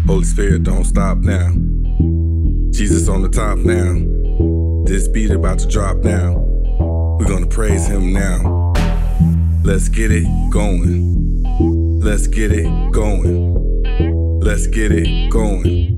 Holy Spirit, don't stop now. Jesus on the top now. This beat about to drop now. We're gonna praise him now. Let's get it going. Let's get it going. Let's get it going.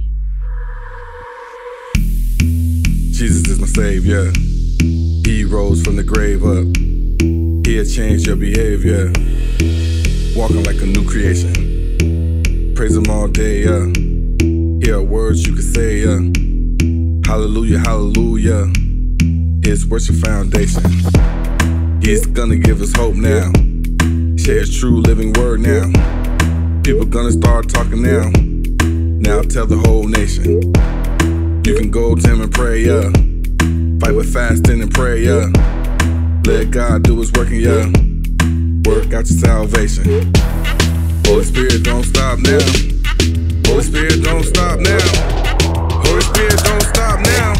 Jesus is my savior. He rose from the grave up. He'll change your behavior. Walking like a new creation. Praise him all day, Here are words you can say, Hallelujah, hallelujah. His worship foundation. He's gonna give us hope now. Share his true living word now. People gonna start talking now. Now tell the whole nation. You can go to him and pray, Fight with fasting and pray, Let God do his work in ya. Work out your salvation. Holy Spirit, don't stop now. Holy Spirit, don't stop now. Holy Spirit, don't stop now.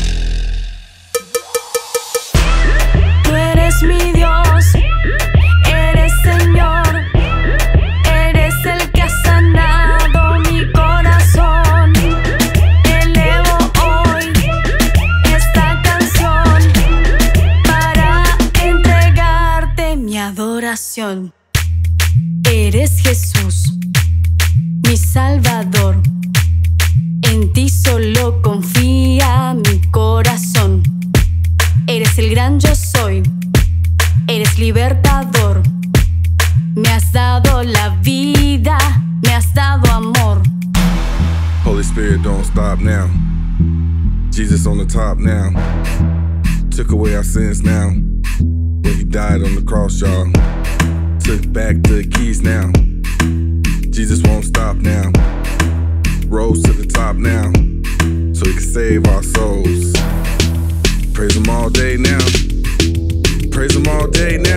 Tú eres mi Dios, eres Señor, eres el que ha sanado mi corazón. Elevo hoy esta canción para entregarte mi adoración. Eres Jesús, mi Salvador, en ti solo confía mi corazón. Eres el gran yo soy, eres libertador. Me has dado la vida, me has dado amor. Holy Spirit, don't stop now. Jesus on the top now. Took away our sins now. When he died on the cross, y'all. Took back the keys now. Jesus won't stop now. Rose to the top now, so he can save our souls. Praise him all day now. Praise him all day now.